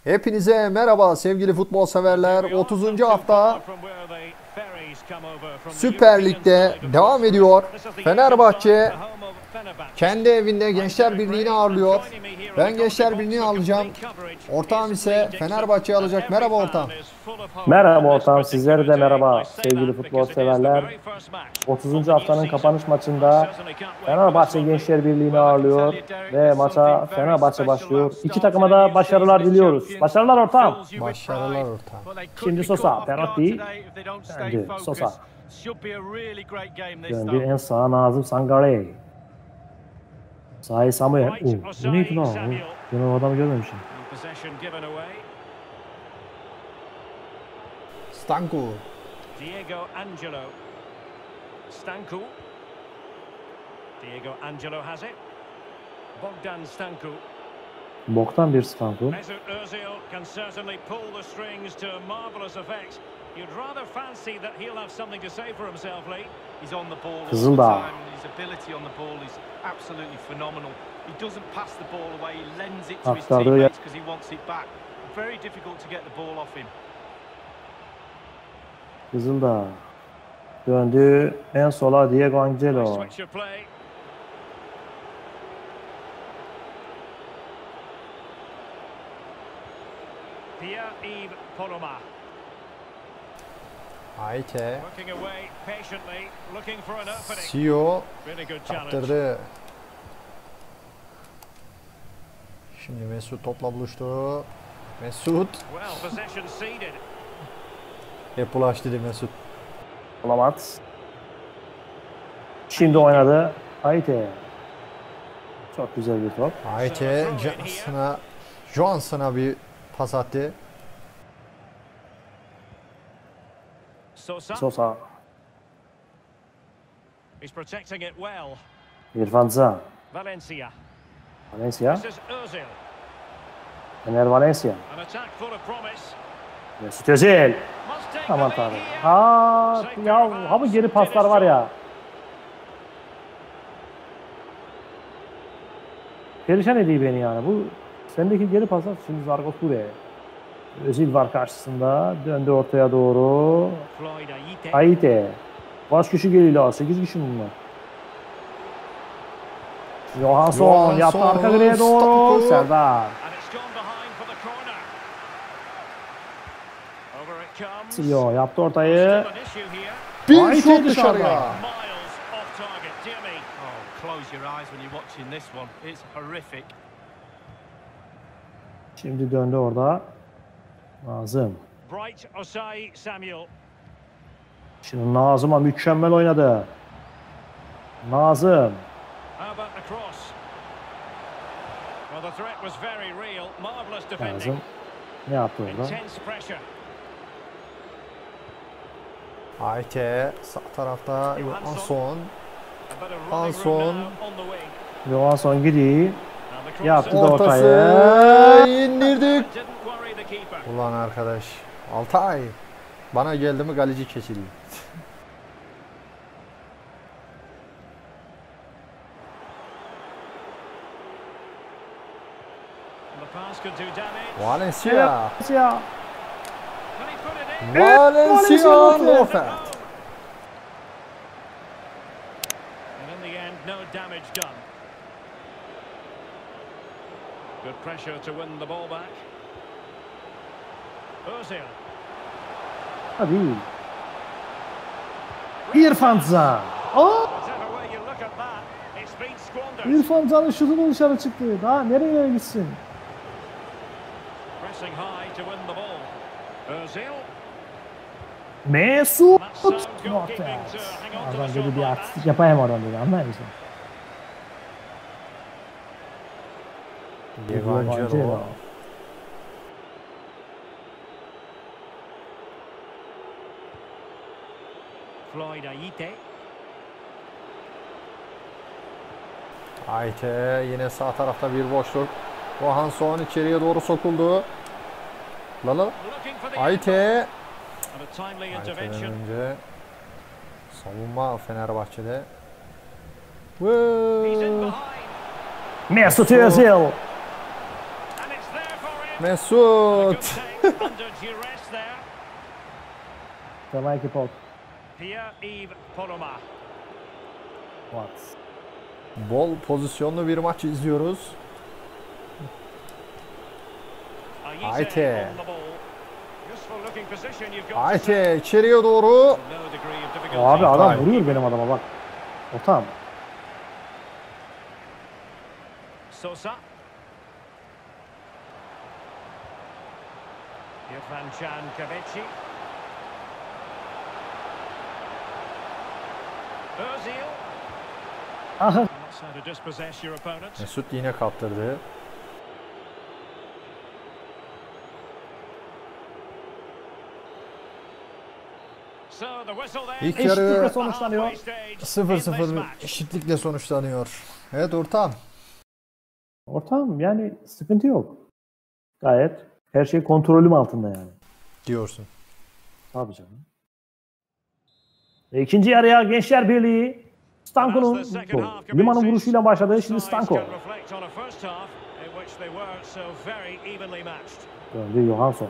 Hepinize merhaba sevgili futbol severler. 30. hafta Süper Lig'de devam ediyor. Fenerbahçe kendi evinde Gençler Birliği'ni ağırlıyor. Ben Gençler Birliği'ni alacağım. Ortağım ise Fenerbahçe'yi alacak. Merhaba ortağım. Merhaba ortağım, sizlere de merhaba sevgili futbol severler. 30. haftanın kapanış maçında Fenerbahçe Gençler Birliği'ni ağırlıyor ve maça Fenerbahçe başlıyor. İki takıma da başarılar diliyoruz. Başarılar ortağım. Başarılar ortağım. Şimdi Sosa, Perotti, döndü Sosa. Döndü en sağa Nazım Sangare. Sahi Samuel. Bu neydi lan? Ben o adamı görmemişim. Stanku. Diego Angelo. Stanku. Diego Angelo has it. Bogdan Stanku. Boktan bir Stanku. Mesut Özil can certainly pull the strings to marvelous effect. You'd rather fancy that he'll have something to say for himself, Lee. He's on the ball all the Kızıldağ. time. His ability on the ball is absolutely phenomenal. He doesn't pass the ball away. He lends it to his Aktardı. teammates because he wants it back. Very difficult to get the ball off him. Kızıldağ. Döndü en sola Diego Angelo. Switch of play. Pierre-Yves Poroma. Ayte. Working away patiently, looking for an opening. Sio Really good challenge. kaptırdı. Şimdi Mesut topla buluştu. Mesut. Well, possession ceded. Hep ulaş dedi Mesut. Olamaz. Şimdi oynadı. Haydi. Çok güzel bir top. Ayte Johnson'a bir pas attı. Sosa. Sosa. He's protecting it well. İrfan Can. Valencia. Valencia. This is Özil. Ener Valencia. An attack full of promise. Mesut Özil. Must take Aman the lead tanrım. here. Ya bu geri paslar var ya. Perişan ediyor beni yani. Bu sendeki geri paslar şimdi Zargo Ture. Özil var karşısında. Döndü ortaya doğru. Floyd Ayite. Haydi. Baş kişi geliyor. 8 kişi bunlar. Johansson yaptı arka direğe doğru. Serdar. And it's gone behind for the corner. Over it comes. Silio yaptı ortayı. Still an issue here. Bir Ayte şut dışarıda. dışarıya. Miles off target. Dear me. Oh, close your eyes when you're watching this one. It's horrific. Şimdi döndü orada. Nazım. Bright Osai Samuel. Şimdi Nazım'a mükemmel oynadı. Nazım. How about the cross? Well, the threat was very real. Marvelous defending. Nazım. Ne yaptı orada? Intense pressure. Ayte sağ tarafta Johansson. A bit of running Hanson. room now on the wing. Johansson gidiyor. And the cross Yaptı da Ortası ortayı. indirdik. didn't worry the keeper. Ulan arkadaş. Altay. Bana geldi mi galeci kesildi. The pass could do damage. Valencia. Ya. Can he put it in? Valencia. Valencia. Offert. And in the end, no damage done. Good pressure to win the ball back. Özil. Hadi. İrfan Can. Whatever way you look at that, it's been squandered. İrfan Can'ın şutu dışarı çıktı. Daha nereye gitsin? Pressing high to win the ball. Özil. Mesut. That's sound goalkeeping Not to bad. hang on to Adam the dedi shot bir like artistik that. yapayım adam dedi. Anlar mısın? Diego Angelo. Floyd Ayite. Ayte yine sağ tarafta bir boşluk. Johansson içeriye doğru sokuldu. Lala. Looking for the Ayte. and a timely Ayte'den intervention. önce savunma Fenerbahçe'de. He's in Vuu. behind. Mesut Özil. And it's there for Mesut. Semanki Pot. Pierre-Yves Poloma. What? Bol pozisyonlu bir maç izliyoruz. Ayte. Ayte içeriye doğru. Abi adam Ay. vuruyor benim adama bak. Ortam. Sosa. Irfan Can Kavici. Özil. Aha. Not so to dispossess your opponent. Mesut yine kaptırdı. So the whistle there. İlk Eşitlikle yarı sonuçlanıyor. 0-0 eşitlikle sonuçlanıyor. Evet ortam. Ortam yani sıkıntı yok. Gayet her şey kontrolüm altında yani. Diyorsun. Tabii canım. Ve ikinci yarıya Gençler Birliği Stanko'nun Lima'nın vuruşuyla başladı. Şimdi Stanko. Döndü Johansson.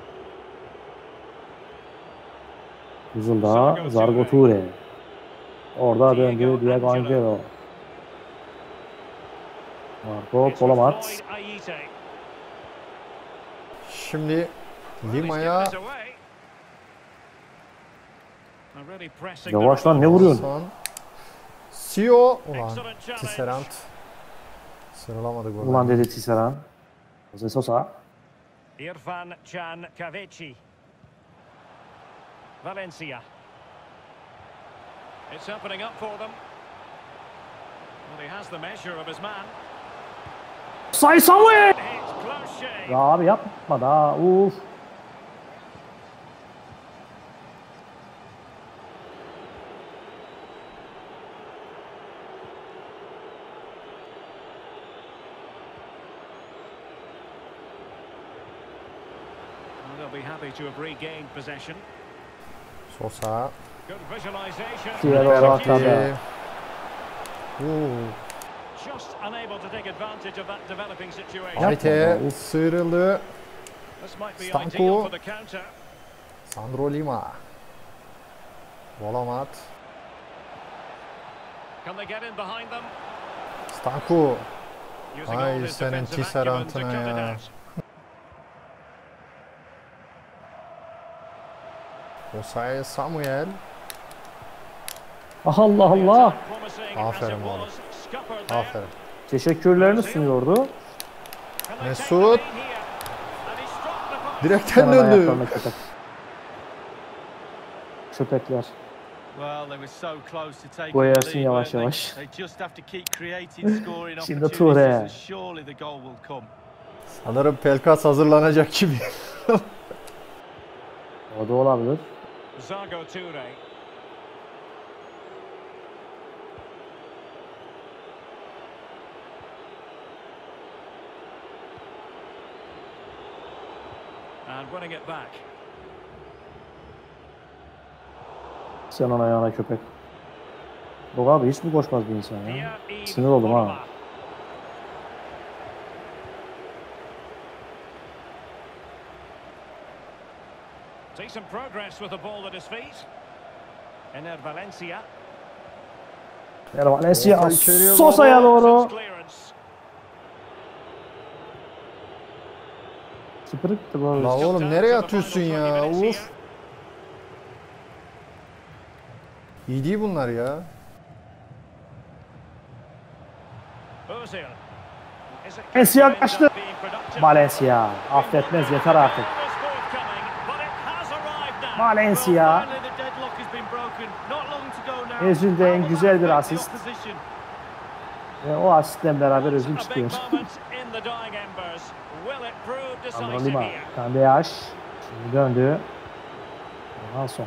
Hızılda Zargo Ture. Orada döndü Diego Angelo. Marco Polomat. Şimdi Lima'ya Yavaş lan ne vuruyorsun? Hasan. Sio. Ulan Tisserand. Sıralamadık orada. Ulan dedi Tisserand. Jose Sosa. Irfan Can Kavici. Valencia. It's opening up for them. Well, he has the measure of his man. Say Samuel! It's close shave. Ya abi yapma da. Uf. They'll be happy to have regained possession. Sosa. Good visualization. Diğer ortakta. Just unable to take advantage of that developing situation. Ayte sıyrıldı. This might be Stanko. ideal for the counter. Sandro Lima. Volamat. Can they get in behind them? Stanko. Using all Ay his senin defensive acumen to Tisserand'ına cut it ya. out. Osay Samuel. Allah Allah. Promising Aferin as it oğlum. was, scuppered there. Aferin. Teşekkürlerini sunuyordu. Can they take Mesut. the lead here? And he struck the post. Direkten Hemen döndü. ayaklarına köpek. Köpekler. Well, they were so close to taking Koyarsın the lead, yavaş weren't they? yavaş. They just have to keep creating scoring Şimdi opportunities Toure. and surely the goal will come. Sanırım Pelkas hazırlanacak gibi. O da olabilir. Zargo Toure. And winning it back. Sen ona ayağına köpek. Yok abi hiç mi koşmaz bir insan ya? Pierre-Yves Sinir oldum ha. Poloma. Decent progress with the ball at his feet. Ener Valencia. Ver Valencia. Orta içeriye doğru. Sosa'ya doğru. Clearance. Sıpırıktı bu. La oğlum nereye atıyorsun ya? Uf. İyi değil bunlar ya. Özil. Is it Valencia going to kaçtı. end up being productive? Valencia. Affetmez yeter artık. Valencia. Özil'den güzel bir asist. Ve o asistle beraber Özil çıkıyor. Sandro Lima. Kandeyaş. Şimdi döndü. Johansson.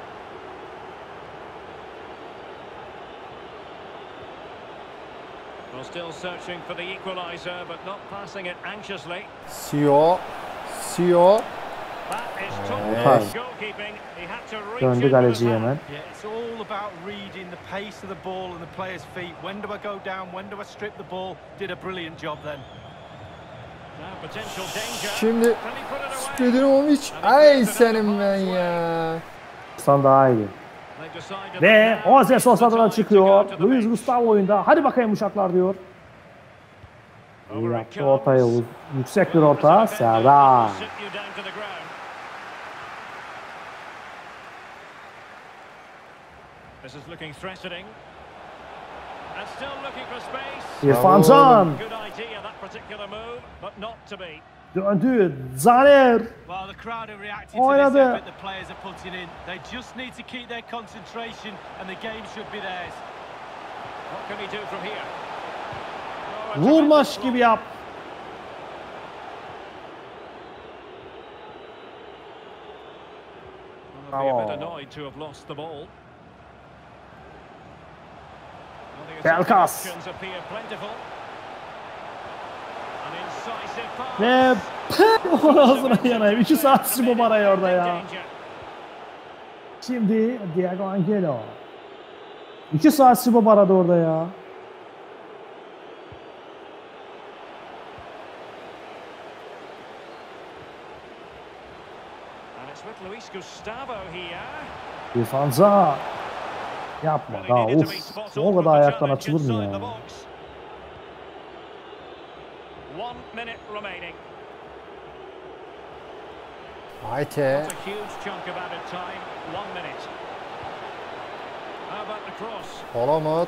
Still searching for the equalizer, but not passing it anxiously. Sio. Sio. That is top Evet. goalkeeping. He had to reach Döndü in with his kaleci hand. hemen. Yeah, it's all about reading the pace of the ball and the player's feet. When do I go down? When do I strip the ball? Did a brilliant job then. Şimdi Spedinovic. Ay senin ben ya. San daha iyi. Ve Jose Sosa'dan çıkıyor. Luis Gustavo oyunda. Hadi bakayım uşaklar diyor. İyi yaptı ortaya. Yüksek bir orta. Serdar. İrfan Can. Döndü. Zaner. Oynadı. Vurmaş gibi yap. Pelkas. Ve ağzına yanayım. 2 saat sürüyor bu araya orada ya. Şimdi Diego Angelo. 2 saat sürüyor arada orada ya. İrfan Can. Yapma daha uf. O kadar ayaktan açılır mı ya? Hayte. Olamat.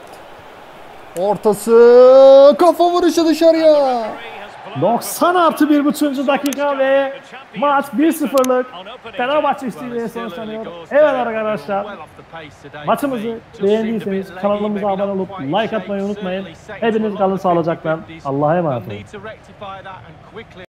Ortası. Kafa vuruşu dışarıya. 90+1,5. dakika ve maç 1-0'lık Fenerbahçe üstünlüğüne sonuçlanıyor. Evet arkadaşlar, maçımızı beğendiyseniz kanalımıza abone olup like atmayı unutmayın. Hepiniz kalın sağlıcakla. Allah'a emanet olun.